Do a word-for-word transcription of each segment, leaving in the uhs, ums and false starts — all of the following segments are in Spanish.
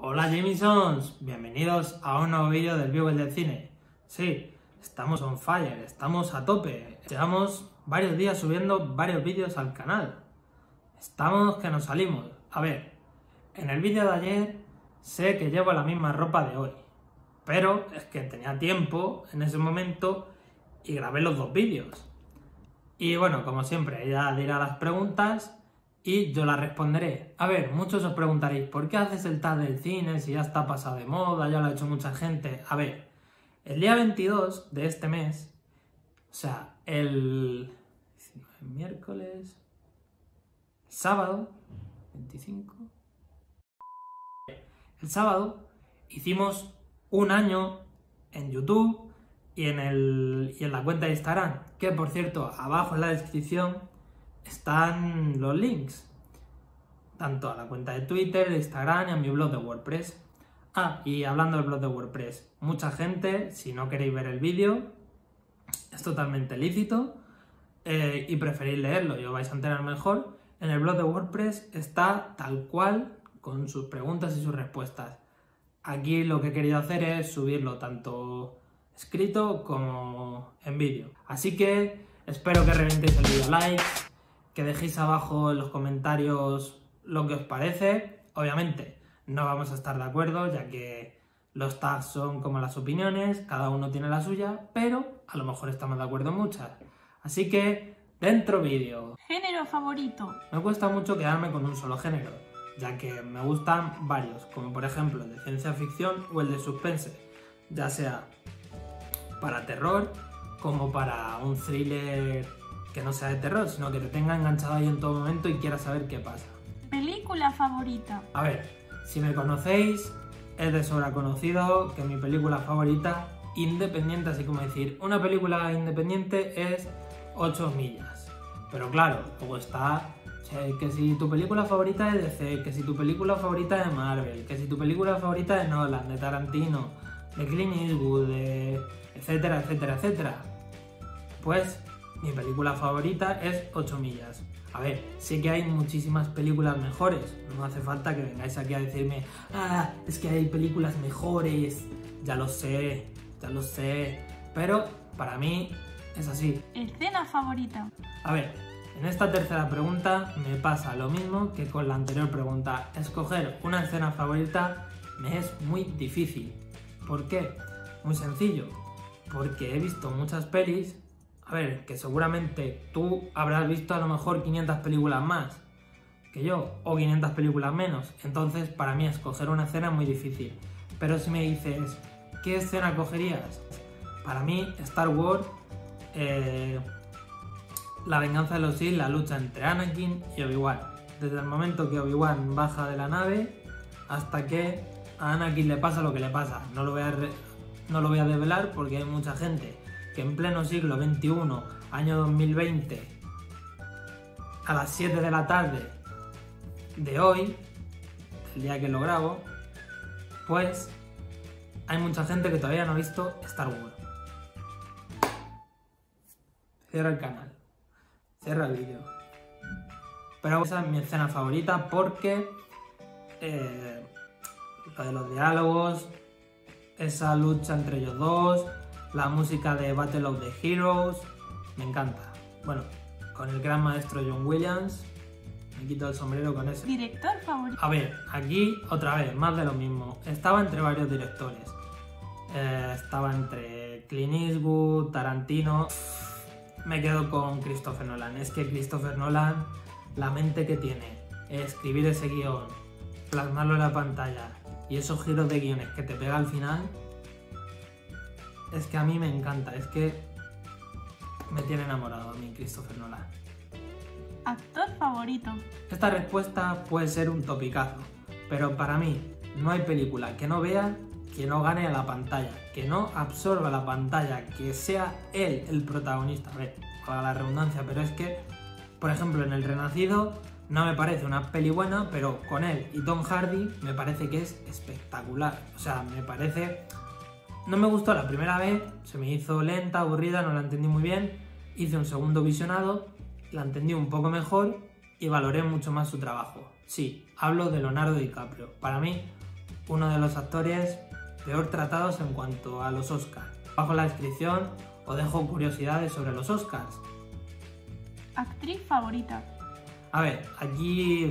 Hola Jamesons, bienvenidos a un nuevo vídeo del Viewell del Cine. Sí, estamos on fire, estamos a tope. Llevamos varios días subiendo varios vídeos al canal. Estamos que nos salimos. A ver, en el vídeo de ayer sé que llevo la misma ropa de hoy, pero es que tenía tiempo en ese momento y grabé los dos vídeos. Y bueno, como siempre, ella dirá las preguntas y yo las responderé. A ver, muchos os preguntaréis, ¿por qué haces el tag del cine si ya está pasado de moda, ya lo ha hecho mucha gente? A ver, el día veintidós de este mes, o sea, el miércoles, sábado, veinticinco, el sábado hicimos un año en YouTube y en, el, y en la cuenta de Instagram, que por cierto, abajo en la descripción están los links, tanto a la cuenta de Twitter, de Instagram y a mi blog de WordPress. Ah, y hablando del blog de WordPress, mucha gente, si no queréis ver el vídeo, es totalmente lícito eh, y preferís leerlo y os vais a enterar mejor. En el blog de WordPress está tal cual, con sus preguntas y sus respuestas. Aquí lo que he querido hacer es subirlo tanto escrito como en vídeo. Así que espero que reventéis el vídeo likes, que dejéis abajo en los comentarios lo que os parece. Obviamente no vamos a estar de acuerdo, ya que los tags son como las opiniones, cada uno tiene la suya, pero a lo mejor estamos de acuerdo en muchas. Así que, dentro vídeo. ¿Género favorito? Me cuesta mucho quedarme con un solo género, ya que me gustan varios, como por ejemplo el de ciencia ficción o el de suspense, ya sea para terror como para un thriller que no sea de terror, sino que te tenga enganchado ahí en todo momento y quieras saber qué pasa. ¿Película favorita? A ver, si me conocéis, es de sobra conocido que mi película favorita, independiente, así como decir, una película independiente es ocho millas. Pero claro, luego está o sea, que si tu película favorita es de D C, que si tu película favorita es de Marvel, que si tu película favorita es de Nolan, de Tarantino, de Clint Eastwood, de etcétera, etcétera, etcétera. Pues mi película favorita es ocho millas. A ver, sé que hay muchísimas películas mejores. No hace falta que vengáis aquí a decirme, ah, es que hay películas mejores. Ya lo sé, ya lo sé. Pero para mí es así. ¿Escena favorita? A ver, en esta tercera pregunta me pasa lo mismo que con la anterior pregunta. Escoger una escena favorita me es muy difícil. ¿Por qué? Muy sencillo. Porque he visto muchas pelis. A ver, que seguramente tú habrás visto a lo mejor quinientas películas más que yo, o quinientas películas menos. Entonces, para mí escoger una escena es muy difícil. Pero si me dices, ¿qué escena cogerías? Para mí, Star Wars, eh, la venganza de los Sith, la lucha entre Anakin y Obi-Wan. Desde el momento que Obi-Wan baja de la nave hasta que a Anakin le pasa lo que le pasa. No lo voy a, re- no lo voy a desvelar porque hay mucha gente que en pleno siglo veintiuno, año dos mil veinte, a las siete de la tarde de hoy, el día que lo grabo, pues hay mucha gente que todavía no ha visto Star Wars. Cierra el canal, cierra el vídeo. Pero esa es mi escena favorita porque eh, lo de los diálogos, esa lucha entre ellos dos, la música de Battle of the Heroes, me encanta. Bueno, con el gran maestro John Williams, me quito el sombrero con ese. ¿Director favorito? A ver, aquí otra vez, más de lo mismo. Estaba entre varios directores. Eh, estaba entre Clint Eastwood, Tarantino. Me quedo con Christopher Nolan. Es que Christopher Nolan, la mente que tiene, escribir ese guión, plasmarlo en la pantalla y esos giros de guiones que te pega al final, es que a mí me encanta, es que me tiene enamorado a mí Christopher Nolan. ¿Actor favorito? Esta respuesta puede ser un topicazo, pero para mí no hay película que no vea que no gane a la pantalla, que no absorba la pantalla, que sea él el protagonista. A ver, para la redundancia, pero es que, por ejemplo, en El Renacido no me parece una peli buena, pero con él y Tom Hardy me parece que es espectacular. O sea, me parece... No me gustó la primera vez, se me hizo lenta, aburrida, no la entendí muy bien. Hice un segundo visionado, la entendí un poco mejor y valoré mucho más su trabajo. Sí, hablo de Leonardo DiCaprio. Para mí, uno de los actores peor tratados en cuanto a los Oscars. Bajo la descripción os dejo curiosidades sobre los Oscars. Actriz favorita. A ver, aquí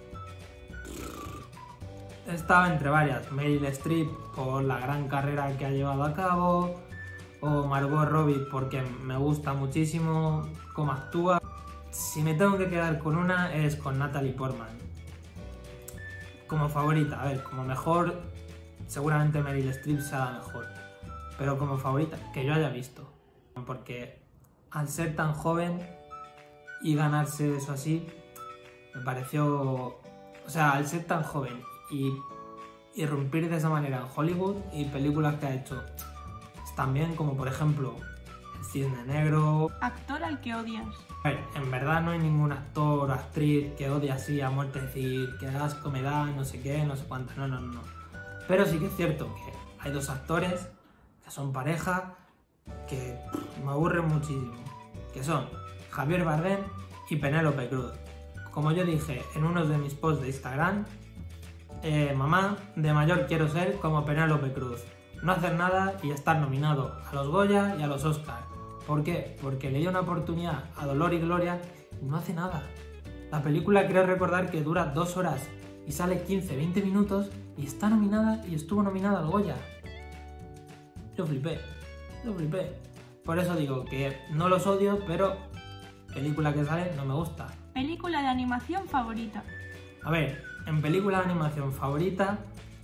estaba entre varias. Meryl Streep por la gran carrera que ha llevado a cabo, o Margot Robbie porque me gusta muchísimo cómo actúa. Si me tengo que quedar con una es con Natalie Portman. Como favorita, a ver, como mejor seguramente Meryl Streep sea la mejor, pero como favorita que yo haya visto, porque al ser tan joven y ganarse eso así me pareció, o sea, al ser tan joven y irrumpir de esa manera en Hollywood y películas que ha hecho están bien, como por ejemplo El Cisne Negro. Actor al que odias. A ver, en verdad no hay ningún actor o actriz que odie así a muerte, decir que asco me da, no sé qué, no sé cuánto, no, no, no. Pero sí que es cierto que hay dos actores que son pareja que pff, me aburren muchísimo, que son Javier Bardem y Penélope Cruz. Como yo dije en uno de mis posts de Instagram, eh, mamá, de mayor quiero ser como Penélope Cruz, no hacer nada y estar nominado a los Goya y a los Oscar. ¿Por qué? Porque le dio una oportunidad a Dolor y Gloria y no hace nada. La película creo recordar que dura dos horas y sale quince a veinte minutos y está nominada y estuvo nominada al Goya. Yo flipé, yo flipé. Por eso digo que no los odio, pero película que sale no me gusta. Película de animación favorita. A ver, en película de animación favorita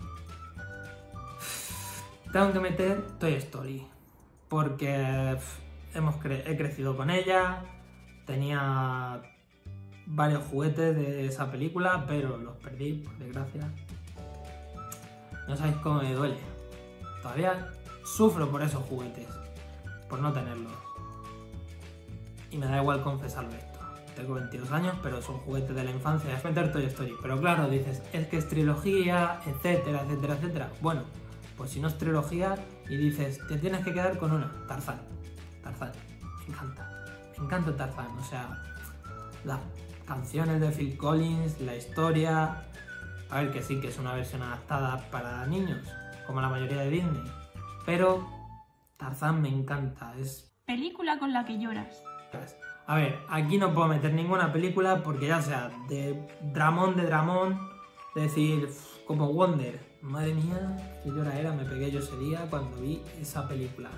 tengo que meter Toy Story, porque pff, hemos cre he crecido con ella, tenía varios juguetes de esa película, pero los perdí, por desgracia. No sabéis cómo me duele. Todavía sufro por esos juguetes, por no tenerlos. Y me da igual confesarlo esto. Tengo veintidós años, pero son juguetes de la infancia. Es meter Toy Story. Pero claro, dices, es que es trilogía, etcétera, etcétera, etcétera. Bueno, pues si no es trilogía y dices, te tienes que quedar con una, Tarzán. Tarzán, me encanta. Me encanta Tarzán, o sea, las canciones de Phil Collins, la historia. A ver, que sí, que es una versión adaptada para niños, como la mayoría de Disney. Pero Tarzán me encanta, es... Película con la que lloras. A ver, aquí no puedo meter ninguna película porque ya sea de dramón de dramón, de decir, como Wonder. Madre mía, qué llora era, me pegué yo ese día cuando vi esa película.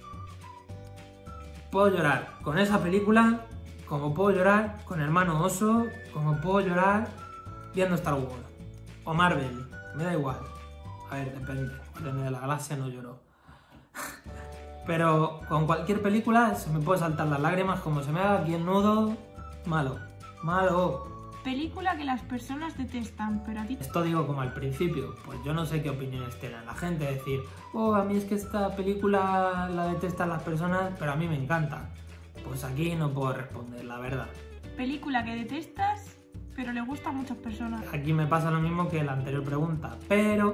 Puedo llorar con esa película, como puedo llorar con Hermano Oso, como puedo llorar viendo Star Wars o Marvel, me da igual. A ver, depende, Guardianes de la Galaxia no lloró. Pero con cualquier película se me puede saltar las lágrimas, como se me haga aquí el nudo, malo, malo. Película que las personas detestan, pero a ti... Esto digo como al principio, pues yo no sé qué opiniones tiene la gente, decir, oh, a mí es que esta película la detestan las personas, pero a mí me encanta. Pues aquí no puedo responder, la verdad. Película que detestas, pero le gusta a muchas personas. Aquí me pasa lo mismo que la anterior pregunta, pero...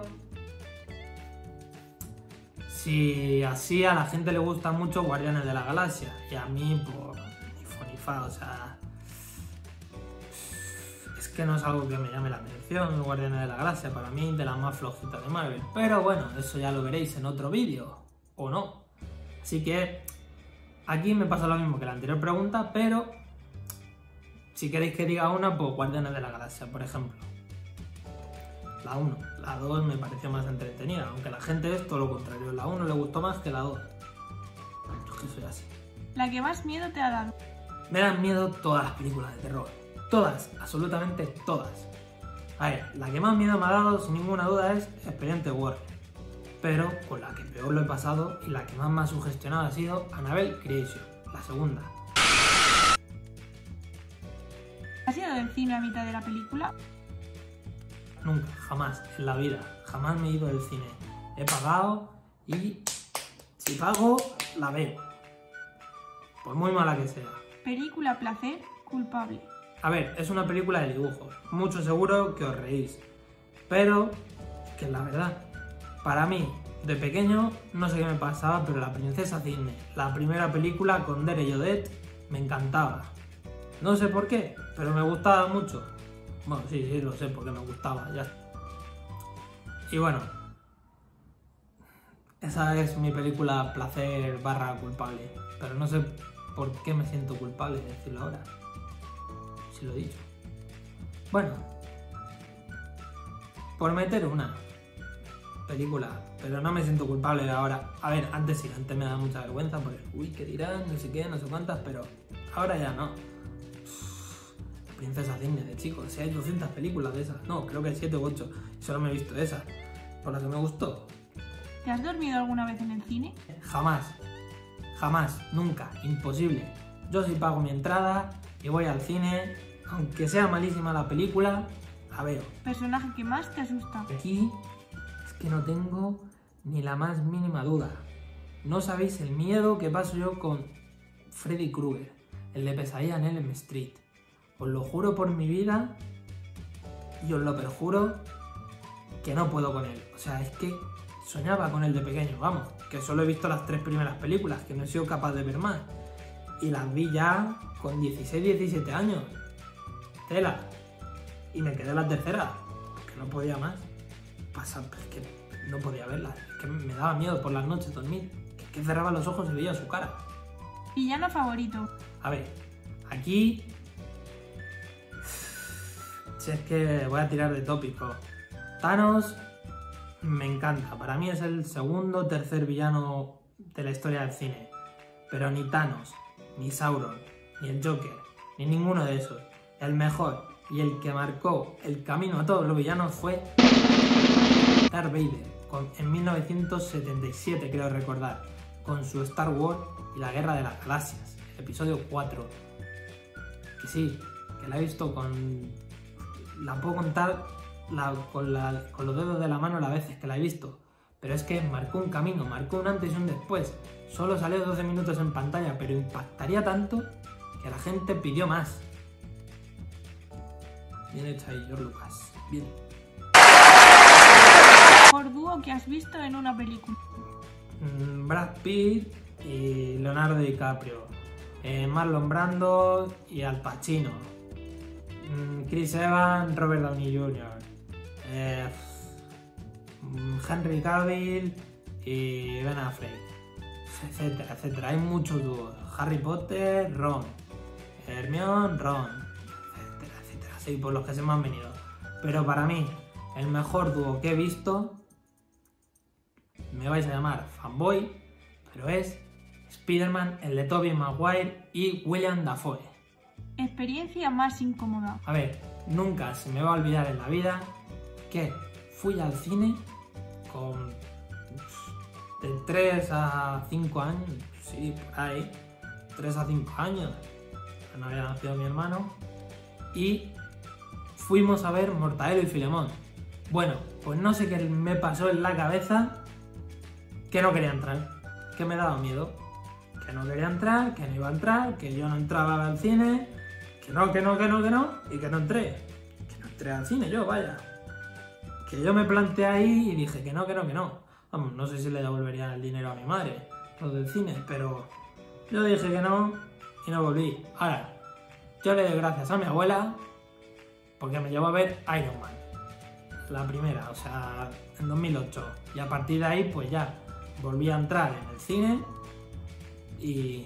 si así a la gente le gusta mucho Guardianes de la Galaxia, y a mí, pues, ni fu ni fa, o sea... es que no es algo que me llame la atención, Guardianes de la Galaxia, para mí de las más flojitas de Marvel. Pero bueno, eso ya lo veréis en otro vídeo, o no. Así que aquí me pasa lo mismo que la anterior pregunta, pero si queréis que diga una, pues Guardianes de la Galaxia, por ejemplo. La uno, la dos me pareció más entretenida, aunque la gente es todo lo contrario, la uno le gustó más que la dos. Yo que soy así. La que más miedo te ha dado. Me dan miedo todas las películas de terror. Todas, absolutamente todas. A ver, la que más miedo me ha dado, sin ninguna duda, es Expediente Warren. Pero con la que peor lo he pasado y la que más me ha sugestionado ha sido Annabelle Creation, la segunda. ¿Has ido del cine a mitad de la película? Nunca, jamás, en la vida. Jamás me he ido del cine. He pagado y si pago, la veo. Por muy mala que sea. Película placer culpable. A ver, es una película de dibujos. Mucho seguro que os reís. Pero, que es la verdad. Para mí, de pequeño, no sé qué me pasaba, pero La Princesa Cisne, la primera película con Dere y Odette, me encantaba. No sé por qué, pero me gustaba mucho. Bueno, sí, sí, lo sé, porque me gustaba, ya. Y bueno, esa es mi película placer barra culpable. Pero no sé por qué me siento culpable de decirlo ahora. Si lo he dicho. Bueno, por meter una película, pero no me siento culpable ahora. A ver, antes sí, antes me da mucha vergüenza porque, uy, ¿qué dirán? No sé qué, no sé cuántas, pero ahora ya no. Princesa Disney de chicos, si hay doscientas películas de esas. No, creo que hay siete u ocho. Y solo me he visto esa, por la que me gustó. ¿Te has dormido alguna vez en el cine? Jamás, jamás, nunca, imposible. Yo sí pago mi entrada y voy al cine, aunque sea malísima la película, la veo. ¿Personaje que más te asusta? Aquí es que no tengo ni la más mínima duda. No sabéis el miedo que paso yo con Freddy Krueger, el de Pesadilla en Elm Street. Os lo juro por mi vida y os lo perjuro que no puedo con él. O sea, es que soñaba con él de pequeño, vamos, que solo he visto las tres primeras películas, que no he sido capaz de ver más. Y las vi ya con dieciséis, diecisiete años. Tela. Y me quedé en la tercera, porque no podía más. Pasa, es que no podía verla, es que me daba miedo por las noches dormir. Que, que cerraba los ojos y veía su cara. ¿Villano favorito? A ver, aquí... Si es que voy a tirar de tópico. Thanos me encanta. Para mí es el segundo o tercer villano de la historia del cine. Pero ni Thanos, ni Sauron, ni el Joker, ni ninguno de esos. El mejor y el que marcó el camino a todos los villanos fue Darth Vader, con, en mil novecientos setenta y siete creo recordar, con su Star Wars y la Guerra de las Galaxias, el episodio cuatro. Que sí, que la he visto con... La puedo contar la, con, la, con los dedos de la mano las veces que la he visto. Pero es que marcó un camino, marcó un antes y un después. Solo salió doce minutos en pantalla, pero impactaría tanto que la gente pidió más. Bien hecho ahí, George Lucas. Bien. ¿Mejor dúo que has visto en una película? Mm, Brad Pitt y Leonardo DiCaprio. Eh, Marlon Brando y Al Pacino. Mm, Chris Evans, Robert Downey junior Eh, Henry Cavill y Ben Affleck, etcétera, etcétera. Hay muchos dúos. Harry Potter, Ron, Hermione, Ron, etcétera, etcétera. Sí, por los que se me han venido. Pero para mí, el mejor dúo que he visto, me vais a llamar fanboy, pero es Spider-Man, el de Tobey Maguire y William Dafoe. ¿Experiencia más incómoda? A ver, nunca se me va a olvidar en la vida que fui al cine con de tres a cinco años, sí, por ahí, tres a cinco años, no había nacido mi hermano, y fuimos a ver Mortadelo y Filemón. Bueno, pues no sé qué me pasó en la cabeza, que no quería entrar, que me daba miedo, que no quería entrar, que no iba a entrar, que yo no entraba al cine, que no, que no, que no, que no, y que no entré, que no entré al cine yo, vaya. Que yo me planteé ahí y dije que no, que no, que no. Vamos, no sé si le devolverían el dinero a mi madre, los del cine, pero yo dije que no y no volví. Ahora, yo le doy gracias a mi abuela porque me llevó a ver Iron Man, la primera, o sea, en dos mil ocho. Y a partir de ahí, pues ya, volví a entrar en el cine y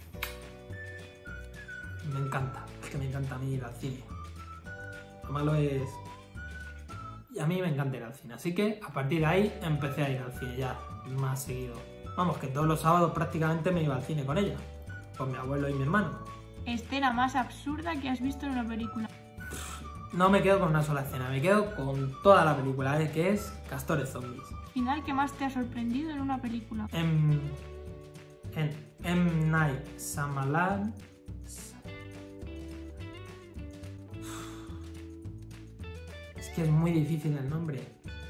me encanta, es que me encanta a mí ir al cine. Lo malo es... Y a mí me encanta ir al cine, así que a partir de ahí empecé a ir al cine ya más seguido. Vamos, que todos los sábados prácticamente me iba al cine con ella, con mi abuelo y mi hermano. ¿Escena más absurda que has visto en una película? No me quedo con una sola escena, me quedo con toda la película, ¿eh? Que es Castores Zombies. ¿Final que más te ha sorprendido en una película? En... En M. Night Shyamalan... Es que es muy difícil el nombre.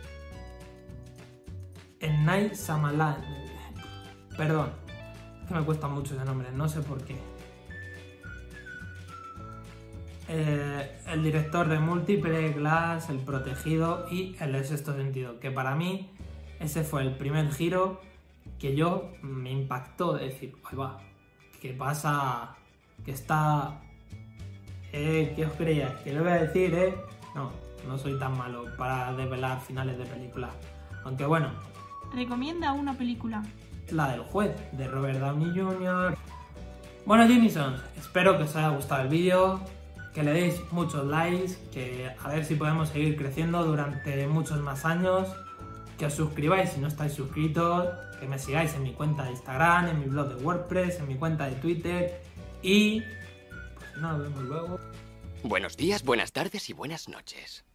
M. Night Shyamalan. Perdón, es que me cuesta mucho ese nombre, no sé por qué. Eh, el director de Múltiple, Glass, El Protegido y El de Sexto Sentido, que para mí ese fue el primer giro que yo me impactó de decir, ahí va, ¿qué pasa? Que está... Eh, ¿Qué os creíais? ¿Qué le voy a decir, eh? No, no soy tan malo para desvelar finales de películas. Aunque bueno, Recomienda una película. la del juez, de Robert Downey junior Bueno, Jamisons, espero que os haya gustado el vídeo, que le deis muchos likes, que a ver si podemos seguir creciendo durante muchos más años, que os suscribáis si no estáis suscritos, que me sigáis en mi cuenta de Instagram, en mi blog de WordPress, en mi cuenta de Twitter y... pues nada, nos vemos luego. Buenos días, buenas tardes y buenas noches.